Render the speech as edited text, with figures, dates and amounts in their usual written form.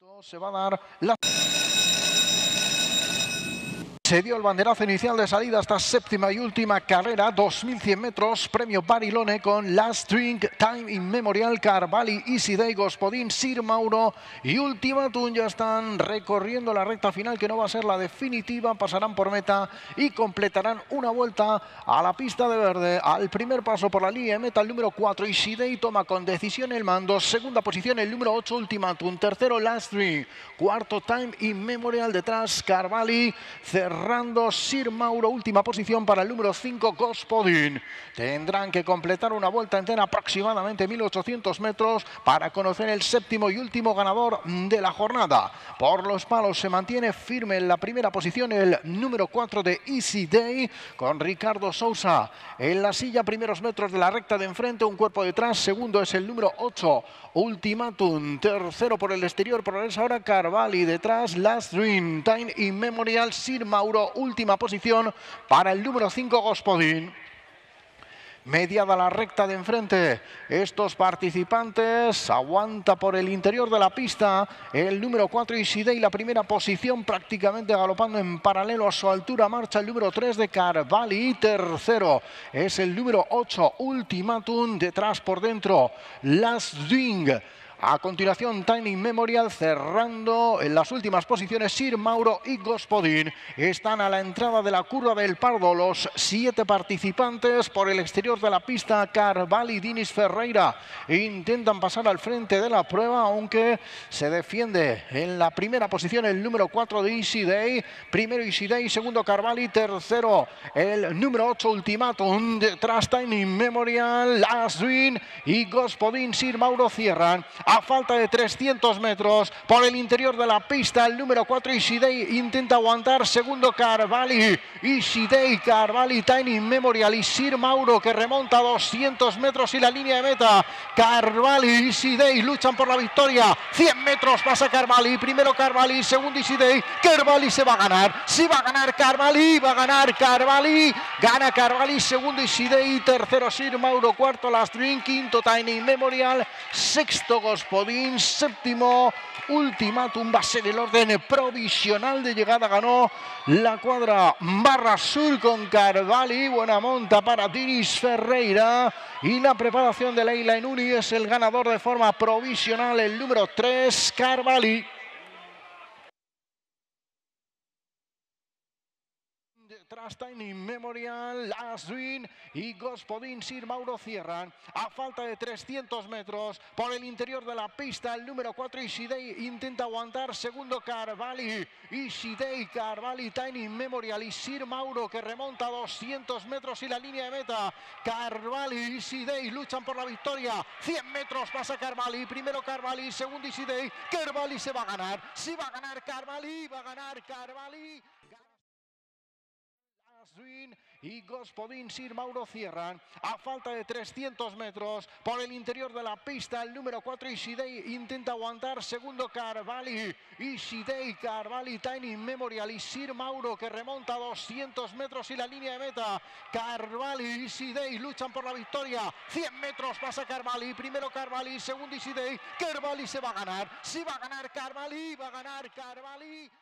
Se va a dar la... Se dio el banderazo inicial de salida hasta séptima y última carrera, 2100 metros, premio Barilone con Last Drink, Time Inmemorial, Carvalli, Easy Day, Gospodin, Sir Mauro y Ultimatum. Ya están recorriendo la recta final, que no va a ser la definitiva. Pasarán por meta y completarán una vuelta a la pista de verde. Al primer paso por la línea de meta, el número 4, Easy Day, toma con decisión el mando. Segunda posición, el número 8, Ultimatum. Tercero, Last Drink. Cuarto, Time Inmemorial. Detrás, Carvalli. Cerrando Sir Mauro, última posición para el número 5, Gospodin. Tendrán que completar una vuelta entera, aproximadamente 1800 metros, para conocer el séptimo y último ganador de la jornada. Por los palos se mantiene firme en la primera posición el número 4 de Easy Day, con Ricardo Sousa en la silla. Primeros metros de la recta de enfrente, un cuerpo detrás. Segundo es el número 8, Ultimatum. Tercero por el exterior progresa ahora Carvalli. Detrás, Last Dream, Time Inmemorial, Sir Mauro. Última posición para el número 5, Gospodin. Mediada la recta de enfrente, estos participantes. Aguanta por el interior de la pista el número 4, Easy Day, la primera posición, prácticamente galopando en paralelo a su altura. Marcha el número 3 de Carvalli. Tercero es el número 8, Ultimatum. Detrás por dentro, Last Drink. A continuación, Time Inmemorial, cerrando en las últimas posiciones Sir Mauro y Gospodin. Están a la entrada de la curva del Pardo los 7 participantes. Por el exterior de la pista, Carvalli y Dinis Ferreira intentan pasar al frente de la prueba, aunque se defiende en la primera posición el número 4 de Easy Day. Primero Easy Day, segundo Carvalli, tercero el número 8, Ultimatum. Detrás, Time Inmemorial, Last Dream y Gospodin. Sir Mauro cierran. A falta de 300 metros por el interior de la pista, el número 4, Easy Day, intenta aguantar. Segundo Carvalli, Easy Day, Carvalli, Time Inmemorial y Sir Mauro, que remonta a 200 metros y la línea de meta. Carvalli, Easy Day luchan por la victoria. 100 metros pasa Carvalli. Primero Carvalli, segundo Easy Day. Carvalli se va a ganar. Sí va a ganar Carvalli, va a ganar Carvalli. Gana Carvalli, segundo Easy Day, tercero Sir Mauro, cuarto Last Drink, quinto Time Inmemorial, sexto Gospodin, séptimo Ultimatum. Va a ser el orden provisional de llegada. Ganó la cuadra Barra Sur con Carvalli. Buena monta para Dinis Ferreira. Y la preparación de Leila Enuni es el ganador de forma provisional, el número 3, Carvalli. Detrás, Time Inmemorial, Last Dream y Gospodin. Sir Mauro cierran a falta de 300 metros por el interior de la pista. El número 4, Easy Day, intenta aguantar. Segundo Carvalli, Easy Day, Carvalli, Time Inmemorial y Sir Mauro, que remonta a 200 metros y la línea de meta. Carvalli, Easy Day luchan por la victoria. 100 metros pasa Carvalli. Primero Carvalli, segundo Easy Day. Carvalli se va a ganar. Sí va a ganar Carvalli, va a ganar Carvalli. Y Gospodin. Sir Mauro cierran a falta de 300 metros por el interior de la pista. El número 4, Easy Day, intenta aguantar. Segundo Carvalli, Easy Day, Carvalli, Time Inmemorial y Sir Mauro, que remonta a 200 metros y la línea de meta. Carvalli, Easy Day luchan por la victoria. 100 metros pasa Carvalli. Primero Carvalli, segundo Easy Day. Carvalli se va a ganar. Sí va a ganar Carvalli, va a ganar Carvalli.